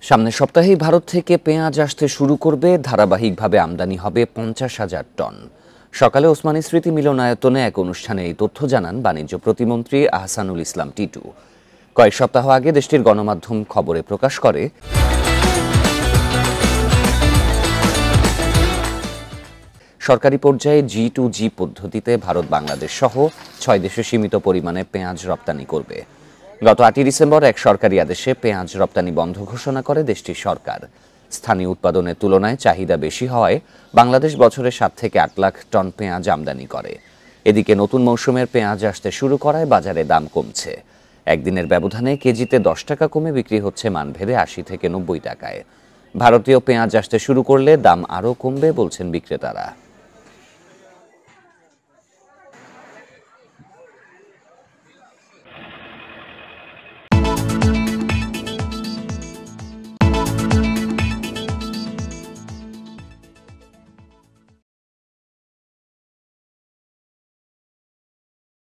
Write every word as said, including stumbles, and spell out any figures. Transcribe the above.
সামনের সপ্তাহেই ভারত থেকে পেঁয়াজ আসতে শুরু করবে। ধারাবাহিকভাবে আমদানি হবে পঞ্চাশ হাজার টন। সকালে ওসমানী স্মৃতি মিলনায়তনে এক অনুষ্ঠানে এই তথ্য জানান বাণিজ্য প্রতিমন্ত্রী আহসানুল ইসলাম টিটু। কয়েক সপ্তাহ আগে দেশটির গণমাধ্যম খবরে প্রকাশ করে সরকারি পর্যায়ে জি টু জি পদ্ধতিতে ভারত বাংলাদেশ সহ ছয় দেশে সীমিত পরিমাণে পেঁয়াজ রপ্তানি করবে। গত আটই ডিসেম্বর এক সরকারি আদেশে পেঁয়াজ রপ্তানি বন্ধ ঘোষণা করে দেশটির সরকার। স্থানীয় উৎপাদনের তুলনায় চাহিদা বেশি হওয়ায় বাংলাদেশ বছরে সাত থেকে আট লাখ টন পেঁয়াজ আমদানি করে। এদিকে নতুন মৌসুমের পেঁয়াজ আসতে শুরু করায় বাজারে দাম কমছে। একদিনের ব্যবধানে কেজিতে দশ টাকা কমে বিক্রি হচ্ছে মানভেদে আশি থেকে নব্বই টাকায়। ভারতীয় পেঁয়াজ আসতে শুরু করলে দাম আরও কমবে বলছেন বিক্রেতারা।